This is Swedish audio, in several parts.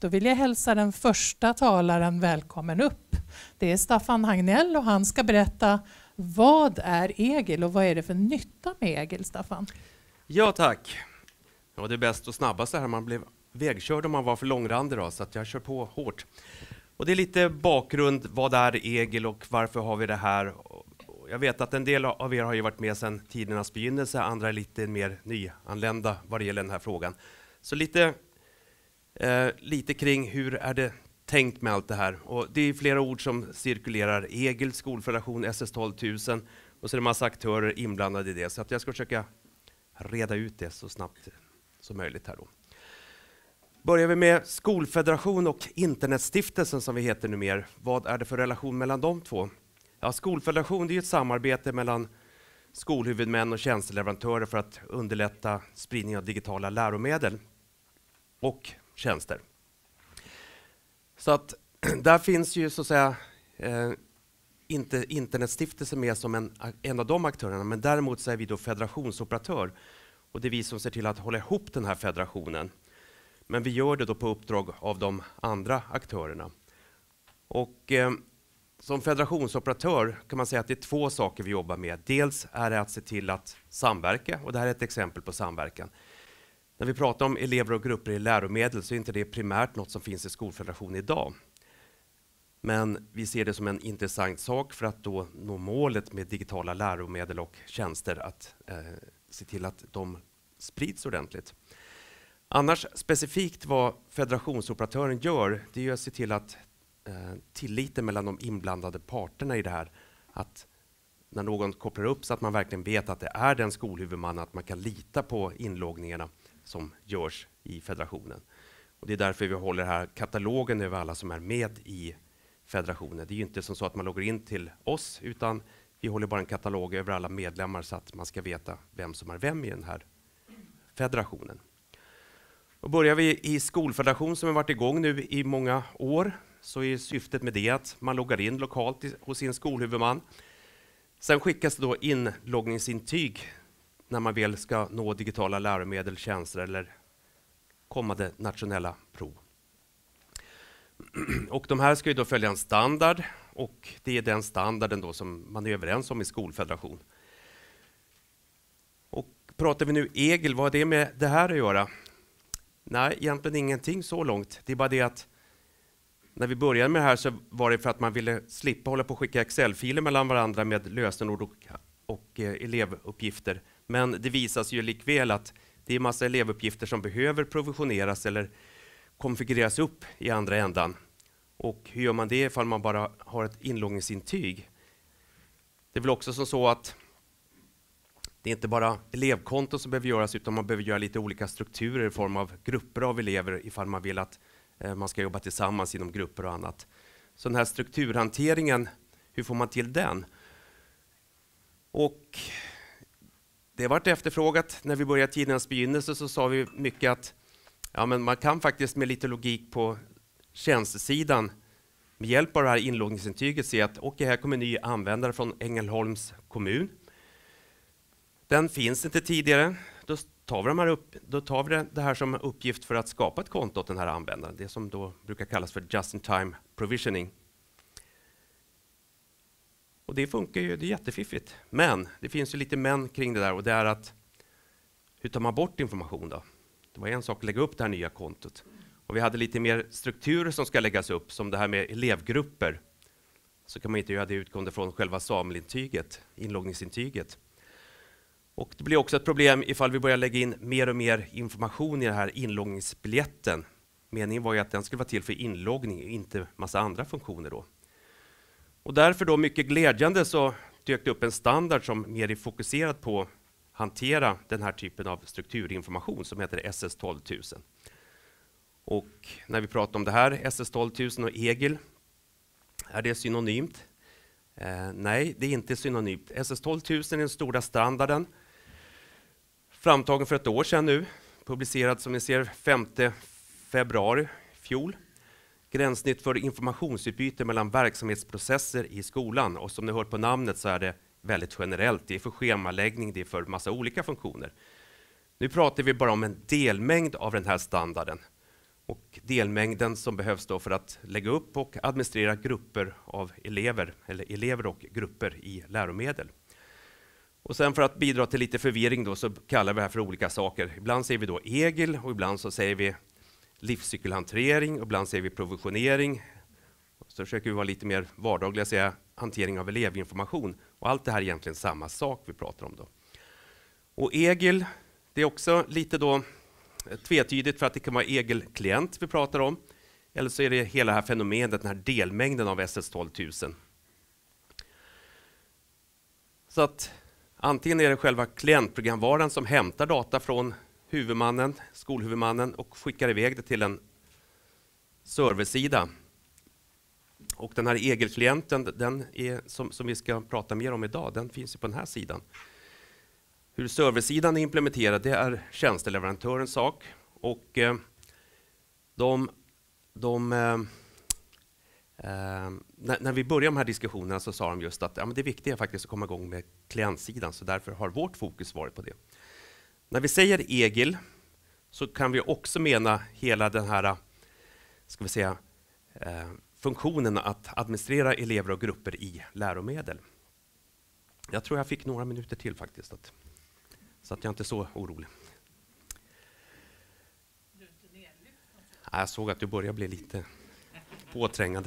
Då vill jag hälsa den första talaren välkommen upp. Det är Staffan Hagnell och han ska berätta vad är EGIL och vad är det för nytta med EGIL, Staffan? Ja, tack. Ja, det är bäst och snabbast här. Man blev vägkörd om man var för långrandig då, så att jag kör på hårt. Och det är lite bakgrund, vad är EGIL och varför har vi det här? Jag vet att en del av er har ju varit med sedan tidernas begynnelse, andra är lite mer nyanlända vad det gäller den här frågan. Så lite kring hur är det tänkt med allt det här. Och det är flera ord som cirkulerar. EGIL, Skolfederation, SS12000 och så är det en massa aktörer inblandade i det. Så att jag ska försöka reda ut det så snabbt som möjligt här då. Börjar vi med Skolfederation och Internetstiftelsen som vi heter nu mer. Vad är det för relation mellan de två? Ja, Skolfederation det är ett samarbete mellan skolhuvudmän och tjänsteleverantörer för att underlätta spridning av digitala läromedel och tjänster. Så att där finns ju så att säga inte Internetstiftelsen med som en av de aktörerna, men däremot så är vi då federationsoperatör och det är vi som ser till att hålla ihop den här federationen. Men vi gör det då på uppdrag av de andra aktörerna. Och som federationsoperatör kan man säga att det är två saker vi jobbar med. Dels är det att se till att samverka, och det här är ett exempel på samverkan. När vi pratar om elever och grupper i läromedel så är inte det primärt något som finns i Skolfederationen idag. Men vi ser det som en intressant sak för att då nå målet med digitala läromedel och tjänster att se till att de sprids ordentligt. Annars specifikt vad federationsoperatören gör, det är att se till att tilliten mellan de inblandade parterna i det här, att när någon kopplar upp så att man verkligen vet att det är den skolhuvudman, att man kan lita på inloggningarna som görs i federationen. Och det är därför vi håller här katalogen över alla som är med i federationen. Det är ju inte som så att man loggar in till oss, utan vi håller bara en katalog över alla medlemmar så att man ska veta vem som är vem i den här federationen. Och börjar vi i Skolfederation som har varit igång nu i många år, så är syftet med det att man loggar in lokalt hos sin skolhuvudman. Sen skickas det då inloggningsintyg när man väl ska nå digitala läromedel, tjänster eller kommande nationella prov. Och de här ska ju då följa en standard och det är den standarden då som man är överens om i Skolfederation. Och pratar vi nu EGIL, vad är det med det här att göra? Nej, egentligen ingenting så långt. Det är bara det att när vi började med det här så var det för att man ville slippa hålla på att skicka Excel-filer mellan varandra med lösenord och elevuppgifter. Men det visar sig ju likväl att det är massa elevuppgifter som behöver provisioneras eller konfigureras upp i andra ändan. Och hur gör man det ifall man bara har ett inloggningsintyg? Det är väl också som så att det är inte bara elevkonton som behöver göras, utan man behöver göra lite olika strukturer i form av grupper av elever ifall man vill att man ska jobba tillsammans inom grupper och annat. Så den här strukturhanteringen, hur får man till den? Och det har varit efterfrågat. När vi började tidernas begynnelse så sa vi mycket att ja, men man kan faktiskt med lite logik på tjänstesidan med hjälp av det här inloggningsintyget se att okej, här kommer en ny användare från Ängelholms kommun. Den finns inte tidigare. Då tar vi det här som uppgift för att skapa ett konto åt den här användaren. Det som då brukar kallas för just-in-time provisioning. Och det funkar ju, det är jättefiffigt. Men det finns ju lite men kring det där, och det är att hur tar man bort information då? Det var en sak att lägga upp det här nya kontot. Och vi hade lite mer strukturer som ska läggas upp, som det här med elevgrupper. Så kan man inte göra det utgående från själva SAML-intyget, inloggningsintyget. Och det blir också ett problem ifall vi börjar lägga in mer och mer information i den här inloggningsbiljetten. Meningen var ju att den skulle vara till för inloggning och inte massa andra funktioner då. Och därför då mycket glädjande så dök det upp en standard som mer är fokuserad på att hantera den här typen av strukturinformation som heter SS12000. Och när vi pratar om det här, SS12000 och EGIL, är det synonymt? Nej, det är inte synonymt. SS12000 är den stora standarden. Framtagen för ett år sedan nu. Publicerad som ni ser 5 februari fjol. Gränssnitt för informationsutbyte mellan verksamhetsprocesser i skolan. Och som ni hört på namnet så är det väldigt generellt. Det är för schemaläggning, det är för massa olika funktioner. Nu pratar vi bara om en delmängd av den här standarden. och delmängden som behövs då för att lägga upp och administrera grupper av elever, eller elever och grupper i läromedel. Och sen för att bidra till lite förvirring då, så kallar vi det här för olika saker. Ibland säger vi då EGIL och ibland så säger vi livscykelhantering och ibland säger vi provisionering. Så försöker vi vara lite mer vardagliga, säga hantering av elevinformation. Och allt det här är egentligen samma sak vi pratar om då. Och EGIL, det är också lite då tvetydigt för att det kan vara EGIL-klient vi pratar om. Eller så är det hela det här fenomenet, den här delmängden av SS12000. Så att antingen är det själva klientprogramvaran som hämtar data från huvudmannen, skolhuvudmannen och skickar iväg det till en serversida. Och den här EGIL-klienten, den är, som vi ska prata mer om idag, den finns ju på den här sidan. Hur serversidan är implementerad, det är tjänsteleverantörens sak. Och när vi började de här diskussionerna så sa de just att det viktiga är faktiskt att komma igång med klientsidan, så därför har vårt fokus varit på det. När vi säger EGIL så kan vi också mena hela den här, ska vi säga, funktionen att administrera elever och grupper i läromedel. Jag tror jag fick några minuter till faktiskt, så att jag inte är så orolig. Jag såg att du börjar bli lite påträngande.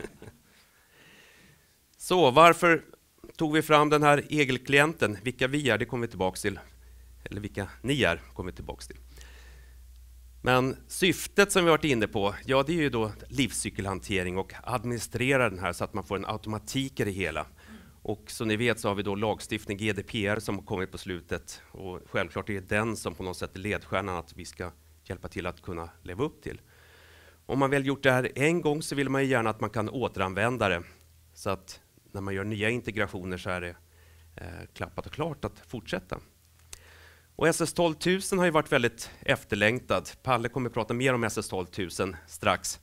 Så varför tog vi fram den här EGIL-klienten? Vilka vi är, det kommer vi tillbaka till. Eller vilka ni är, kommer vi tillbaka till. Men syftet som vi varit inne på, ja, det är ju då livscykelhantering och administrera den här så att man får en automatik i det hela. Och som ni vet så har vi då lagstiftning GDPR som kommit på slutet. Och självklart är det den som på något sätt är ledstjärnan att vi ska hjälpa till att kunna leva upp till. Om man väl gjort det här en gång så vill man ju gärna att man kan återanvända det. Så att när man gör nya integrationer så är det klappat och klart att fortsätta. Och SS12000 har ju varit väldigt efterlängtad. Palle kommer att prata mer om SS12000 strax.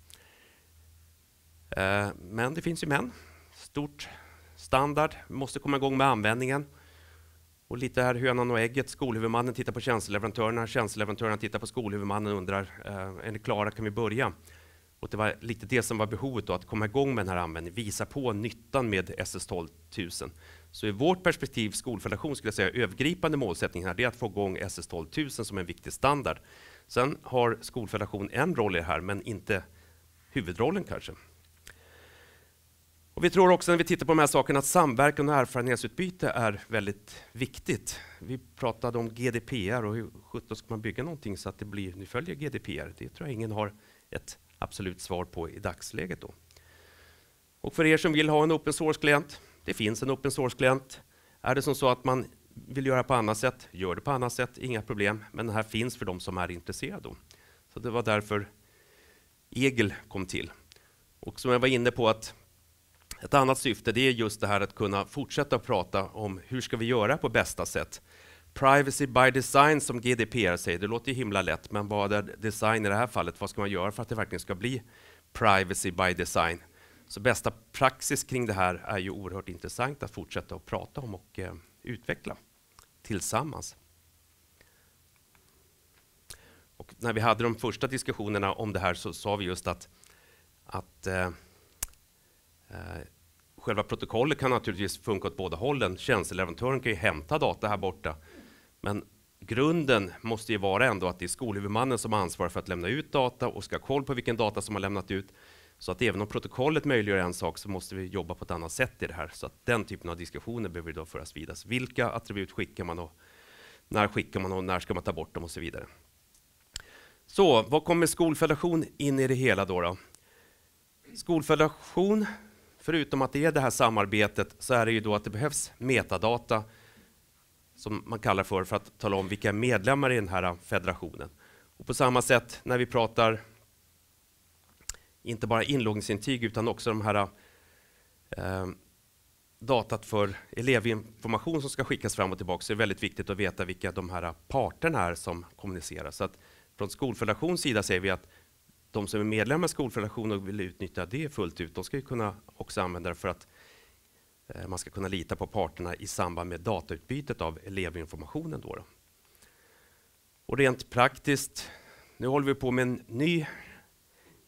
Men det finns ju stort standard, vi måste komma igång med användningen. Och lite här hönan och ägget, skolhuvudmannen tittar på tjänsteleverantörerna tittar på skolhuvudmannen och undrar, är ni klara, kan vi börja? Och det var lite det som var behovet då, att komma igång med den här användningen, visa på nyttan med SS12000. Så i vårt perspektiv, Skolfederation, skulle jag säga övergripande målsättning här, det är att få igång SS12000 som en viktig standard. Sen har Skolfederation en roll i det här, men inte huvudrollen kanske. Och vi tror också när vi tittar på de här sakerna att samverkan och erfarenhetsutbyte är väldigt viktigt. Vi pratade om GDPR och hur sjutton ska man bygga någonting så att det blir, nu följer GDPR. Det tror jag ingen har ett absolut svar på i dagsläget då. Och för er som vill ha en open source-klient, det finns en open source-klient. Är det som så att man vill göra på annat sätt, gör det på annat sätt, inga problem. Men den här finns för de som är intresserade då. Så det var därför EGIL kom till. Och som jag var inne på, att ett annat syfte, det är just det här att kunna fortsätta prata om hur ska vi göra på bästa sätt. Privacy by design som GDPR säger, det låter ju himla lätt, men vad är design i det här fallet? Vad ska man göra för att det verkligen ska bli privacy by design? Så bästa praxis kring det här är ju oerhört intressant att fortsätta att prata om och utveckla tillsammans. Och när vi hade de första diskussionerna om det här så sa vi just att själva protokollet kan naturligtvis funka åt båda hållen. Tjänsteleverantören kan ju hämta data här borta. Men grunden måste ju vara ändå att det är skolhuvudmannen som ansvarar för att lämna ut data och ska ha koll på vilken data som har lämnat ut. Så att även om protokollet möjliggör en sak så måste vi jobba på ett annat sätt i det här. Så att den typen av diskussioner behöver då föras vidare. Vilka attribut skickar man och när ska man ta bort dem och så vidare. Så vad kommer Skolfederation in i det hela då? Skolfederation, förutom att det är det här samarbetet, så är det ju då att det behövs metadata som man kallar för att tala om vilka medlemmar i den här federationen. Och på samma sätt när vi pratar inte bara inloggningsintyg utan också de här datat för elevinformation som ska skickas fram och tillbaka, så är det väldigt viktigt att veta vilka de här parterna är som kommunicerar. Så att från Skolfederations sida säger vi att de som är medlemmar i Skolfederationen och vill utnyttja det fullt ut, de ska ju kunna också använda det för att man ska kunna lita på parterna i samband med datautbytet av elevinformationen då. Och rent praktiskt, nu håller vi på med en ny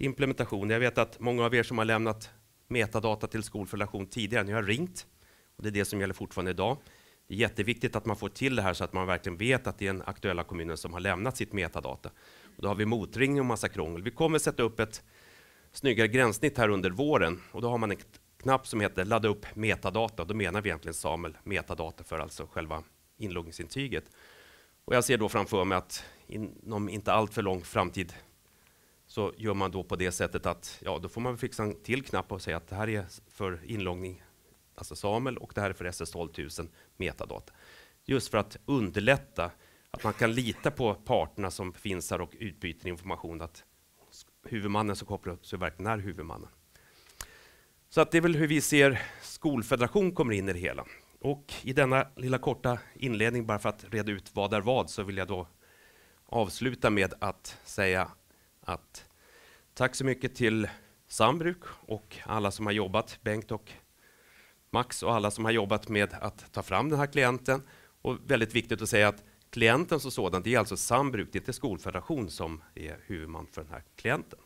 implementation. Jag vet att många av er som har lämnat metadata till Skolfederation tidigare, ni har ringt. Och det är det som gäller fortfarande idag. Det är jätteviktigt att man får till det här så att man verkligen vet att det är den aktuella kommunen som har lämnat sitt metadata. Och då har vi motringning och massa krångel. Vi kommer sätta upp ett snyggare gränssnitt här under våren. Och då har man en knapp som heter ladda upp metadata. Då menar vi egentligen SAML metadata för alltså själva inloggningsintyget. Och jag ser då framför mig att inom inte allt för lång framtid så gör man då på det sättet att ja, då får man fixa en till knapp och säga att det här är för inloggning, alltså SAML, och det här är för SS12 000 metadata. Just för att underlätta att man kan lita på parterna som finns här och utbyter information, att huvudmannen som kopplar upp så verkligen är huvudmannen. Så att det är väl hur vi ser Skolfederation kommer in i det hela. Och i denna lilla korta inledning, bara för att reda ut vad är vad, så vill jag då avsluta med att säga att tack så mycket till Sambruk och alla som har jobbat, Bengt och Max och alla som har jobbat med att ta fram den här klienten. Och väldigt viktigt att säga att klienten som sådan, det är alltså Sambruk, det är inte Skolfederation som är huvudman för den här klienten.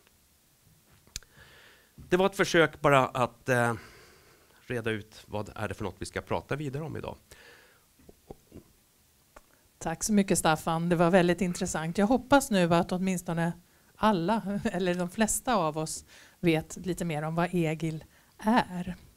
Det var ett försök bara att reda ut vad är det för något vi ska prata vidare om idag. Tack så mycket Staffan, det var väldigt intressant. Jag hoppas nu att åtminstone alla, eller de flesta av oss, vet lite mer om vad EGIL är.